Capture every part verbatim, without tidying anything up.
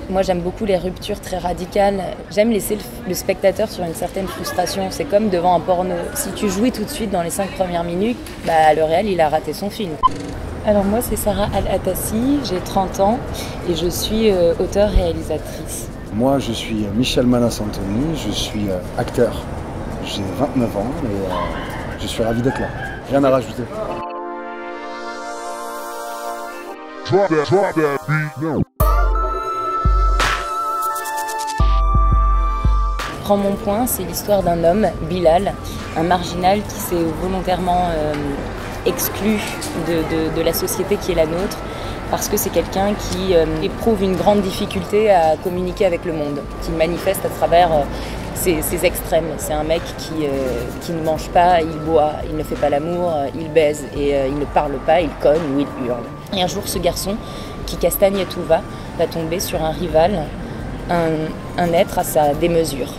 Moi, j'aime beaucoup les ruptures très radicales. J'aime laisser le, le spectateur sur une certaine frustration. C'est comme devant un porno. Si tu jouis tout de suite dans les cinq premières minutes, bah, le réel, il a raté son film. Alors moi, c'est Sarah Al-Atassi, j'ai trente ans et je suis euh, auteure-réalisatrice. Moi, je suis Michel Manas-Anthony, je suis euh, acteur. J'ai vingt-neuf ans et euh, je suis ravi d'être là. Rien à rajouter. Drop that, drop that beat now. Prends mon point, c'est l'histoire d'un homme, Bilal, un marginal qui s'est volontairement euh, exclu de, de, de la société qui est la nôtre parce que c'est quelqu'un qui euh, éprouve une grande difficulté à communiquer avec le monde, qui manifeste à travers euh, ses, ses extrêmes. C'est un mec qui, euh, qui ne mange pas, il boit, il ne fait pas l'amour, il baise et euh, il ne parle pas, il cogne ou il hurle. Et un jour, ce garçon, qui castagne à tout va, va tomber sur un rival, un, un être à sa démesure.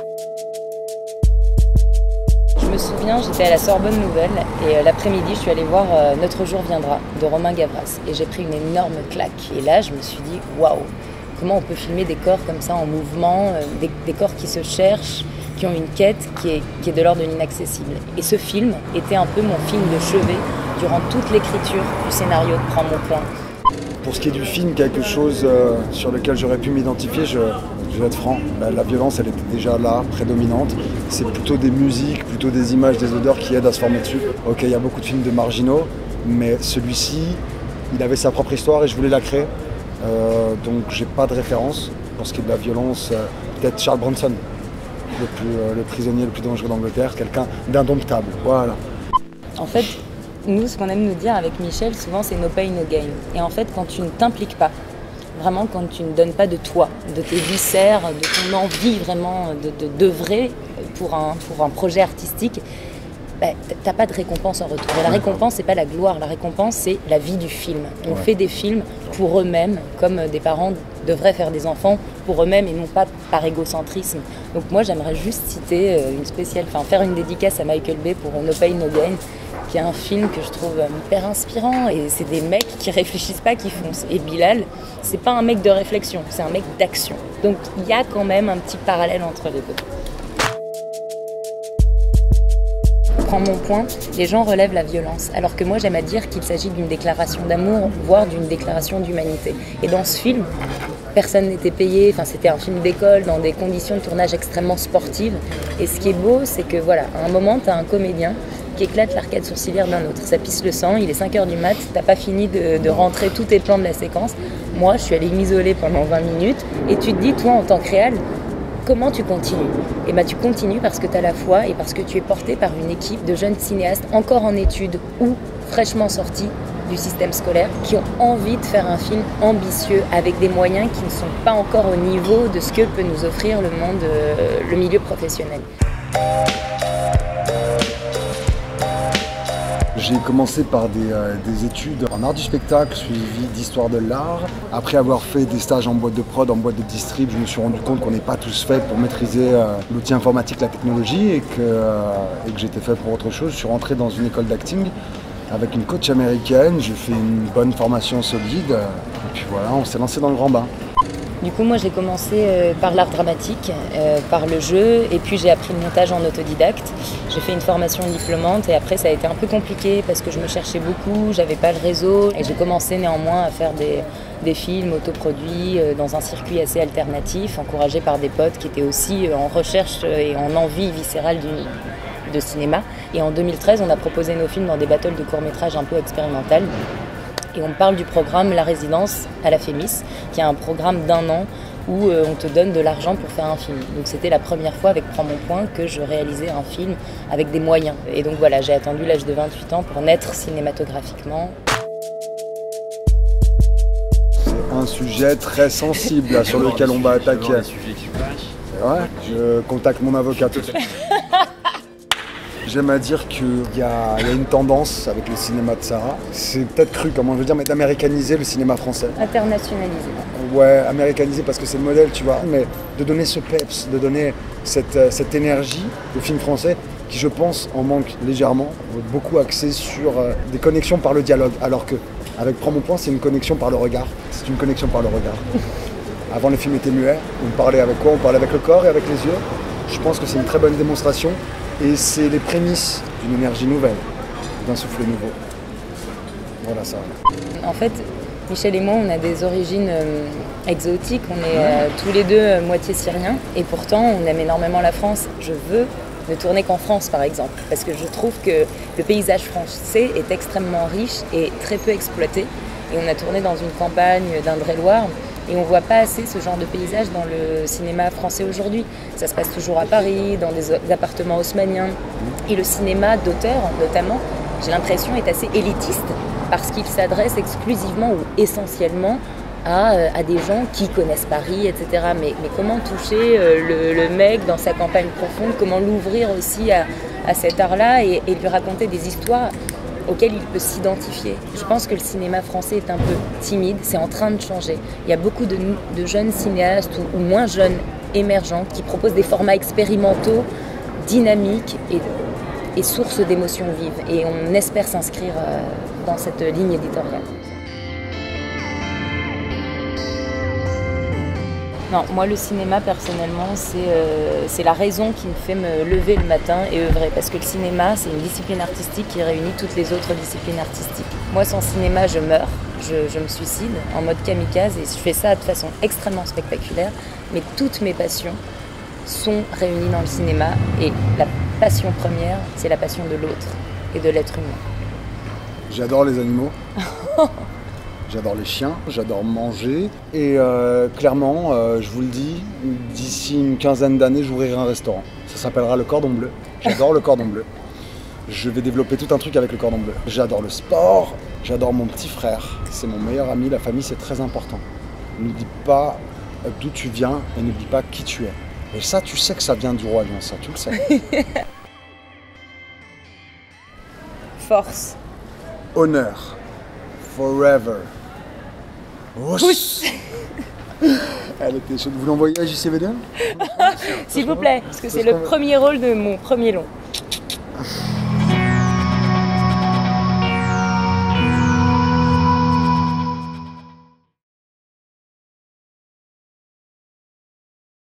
Je me souviens, j'étais à la Sorbonne Nouvelle et euh, l'après-midi, je suis allée voir euh, Notre jour viendra de Romain Gavras et j'ai pris une énorme claque. Et là, je me suis dit, waouh, comment on peut filmer des corps comme ça en mouvement, euh, des, des corps qui se cherchent, qui ont une quête qui est, qui est de l'ordre de l'inaccessible. Et ce film était un peu mon film de chevet durant toute l'écriture du scénario de Prends mon point. Pour ce qui est du film, quelque chose euh, sur lequel j'aurais pu m'identifier, je, je vais être franc, la, la violence elle était déjà là, prédominante. C'est plutôt des musiques, plutôt des images, des odeurs qui aident à se former dessus. Ok, il y a beaucoup de films de marginaux, mais celui-ci, il avait sa propre histoire et je voulais la créer. Euh, donc j'ai pas de référence. Pour ce qui est de la violence, euh, peut-être Charles Bronson, le, plus, euh, le prisonnier le plus dangereux d'Angleterre, quelqu'un d'indomptable, voilà. En fait, nous, ce qu'on aime nous dire avec Michel, souvent, c'est no pain, no gain. Et en fait, quand tu ne t'impliques pas, vraiment quand tu ne donnes pas de toi, de tes viscères, de ton envie vraiment de, de, d'œuvrer pour un, pour un projet artistique, bah, t'as pas de récompense en retour. Et la récompense, c'est pas la gloire, la récompense, c'est la vie du film. On ouais. fait des films pour eux-mêmes, comme des parents devraient faire des enfants pour eux-mêmes et non pas par égocentrisme. Donc moi, j'aimerais juste citer une spéciale, enfin faire une dédicace à Michael Bay pour No Pain, No Gain, qui est un film que je trouve hyper inspirant et c'est des mecs qui réfléchissent pas, qui foncent. Et Bilal, c'est pas un mec de réflexion, c'est un mec d'action. Donc il y a quand même un petit parallèle entre les deux. Prends mon point, les gens relèvent la violence, alors que moi j'aime à dire qu'il s'agit d'une déclaration d'amour, voire d'une déclaration d'humanité. Et dans ce film, personne n'était payé, enfin c'était un film d'école dans des conditions de tournage extrêmement sportives. Et ce qui est beau, c'est que voilà, à un moment, tu as un comédien qui éclate l'arcade sourcilière d'un autre. Ça pisse le sang, il est cinq heures du mat, t'as pas fini de, de rentrer tous tes plans de la séquence. Moi, je suis allée m'isoler pendant vingt minutes et tu te dis, toi, en tant que réal, comment tu continues? Et bien, tu continues parce que tu as la foi et parce que tu es porté par une équipe de jeunes cinéastes encore en études ou fraîchement sortis du système scolaire qui ont envie de faire un film ambitieux avec des moyens qui ne sont pas encore au niveau de ce que peut nous offrir le monde, euh, le milieu professionnel. J'ai commencé par des, euh, des études en art du spectacle, suivi d'histoire de l'art. Après avoir fait des stages en boîte de prod, en boîte de distrib, je me suis rendu compte qu'on n'est pas tous faits pour maîtriser euh, l'outil informatique, la technologie, et que, euh, et que j'étais fait pour autre chose. Je suis rentré dans une école d'acting avec une coach américaine, j'ai fait une bonne formation solide, et puis voilà, on s'est lancé dans le grand bain. Du coup, moi, j'ai commencé euh, par l'art dramatique, euh, par le jeu, et puis j'ai appris le montage en autodidacte. J'ai fait une formation diplômante, et après, ça a été un peu compliqué parce que je me cherchais beaucoup, j'avais pas le réseau, et j'ai commencé néanmoins à faire des, des films autoproduits euh, dans un circuit assez alternatif, encouragé par des potes qui étaient aussi euh, en recherche et en envie viscérale du, de cinéma. Et en deux mille treize, on a proposé nos films dans des battles de courts-métrages un peu expérimental. Et on parle du programme La Résidence à la Fémis, qui est un programme d'un an où euh, on te donne de l'argent pour faire un film. Donc c'était la première fois avec Prends mon point que je réalisais un film avec des moyens. Et donc voilà, j'ai attendu l'âge de vingt-huit ans pour naître cinématographiquement. C'est un sujet très sensible là, sur lequel on va attaquer. Ouais, je contacte mon avocat tout de suite. J'aime à dire qu'il y, y a une tendance avec le cinéma de Sarah, c'est peut-être cru, comment je veux dire, mais d'américaniser le cinéma français. Internationaliser. Ouais, américaniser parce que c'est le modèle, tu vois, mais de donner ce peps, de donner cette, cette énergie au film français qui, je pense, en manque légèrement, beaucoup axé sur euh, des connexions par le dialogue, alors que avec Prends mon point, c'est une connexion par le regard. C'est une connexion par le regard. Avant, les films étaient muets. On parlait avec quoi? On parlait avec le corps et avec les yeux. Je pense que c'est une très bonne démonstration et c'est les prémices d'une énergie nouvelle, d'un souffle nouveau. Voilà ça. En fait, Michel et moi, on a des origines euh, exotiques. On est euh, tous les deux euh, moitié syriens et pourtant, on aime énormément la France. Je veux ne tourner qu'en France, par exemple, parce que je trouve que le paysage français est extrêmement riche et très peu exploité. Et on a tourné dans une campagne d'Indre-et-Loire et on ne voit pas assez ce genre de paysage dans le cinéma français aujourd'hui. Ça se passe toujours à Paris, dans des appartements haussmanniens. Et le cinéma d'auteur, notamment, j'ai l'impression, est assez élitiste parce qu'il s'adresse exclusivement ou essentiellement à, à des gens qui connaissent Paris, et cetera. Mais, mais comment toucher le, le mec dans sa campagne profonde, comment l'ouvrir aussi à, à cet art-là et, et lui raconter des histoires auxquelles il peut s'identifier. Je pense que le cinéma français est un peu timide, c'est en train de changer. Il y a beaucoup de, de jeunes cinéastes ou, ou moins jeunes émergents qui proposent des formats expérimentaux, dynamiques et, et sources d'émotions vives. Et on espère s'inscrire euh, dans cette ligne éditoriale. Non, moi le cinéma personnellement c'est euh, c'est la raison qui me fait me lever le matin et œuvrer parce que le cinéma c'est une discipline artistique qui réunit toutes les autres disciplines artistiques. Moi sans cinéma je meurs, je, je me suicide en mode kamikaze et je fais ça de façon extrêmement spectaculaire mais toutes mes passions sont réunies dans le cinéma et la passion première c'est la passion de l'autre et de l'être humain. J'adore les animaux. J'adore les chiens, j'adore manger et euh, clairement, euh, je vous le dis, d'ici une quinzaine d'années, j'ouvrirai un restaurant. Ça s'appellera le Cordon Bleu. J'adore le Cordon Bleu. Je vais développer tout un truc avec le Cordon Bleu. J'adore le sport, j'adore mon petit frère. C'est mon meilleur ami, la famille c'est très important. N'oublie pas d'où tu viens et n'oublie pas qui tu es. Et ça, tu sais que ça vient du roi lion, ça, tu le sais. Force. Honneur. Forever. Pousse. Elle était chaude. Vous l'envoyez à J C V D? S'il vous plaît, parce que c'est le premier rôle de mon premier long.